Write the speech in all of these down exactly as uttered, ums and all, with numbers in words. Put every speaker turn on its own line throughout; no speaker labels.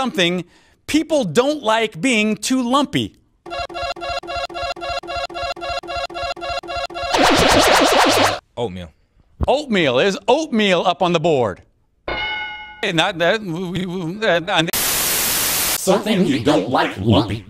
something, people don't like being too lumpy.
Oatmeal.
Oatmeal. Is oatmeal up on the board? Not that.
Something you don't like lumpy.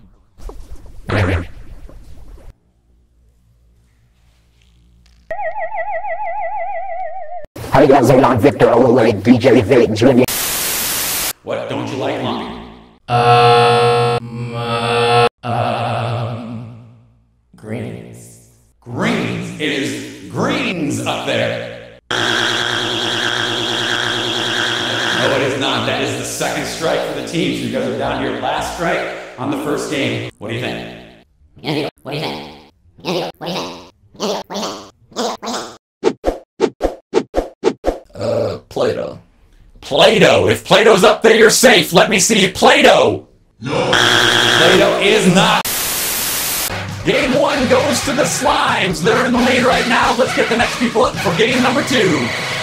How you guys on Victor O'Leary, D J Vic, Junior?
What don't you like lumpy?
Um, uh, um, greens.
Greens. It is greens up there. No, it is not. That is the second strike for the team. So you guys are down here. Last strike on the first game. What do you think?
What do you think? What do you think? What do you think? What do you think? Uh, Play-Doh.
Play-Doh. If Play-Doh's up there, you're safe. Let me see Play-Doh. No. Play-Doh is not. Game one goes to the Slimes. They're in the lead right now. Let's get the next people up for game number two.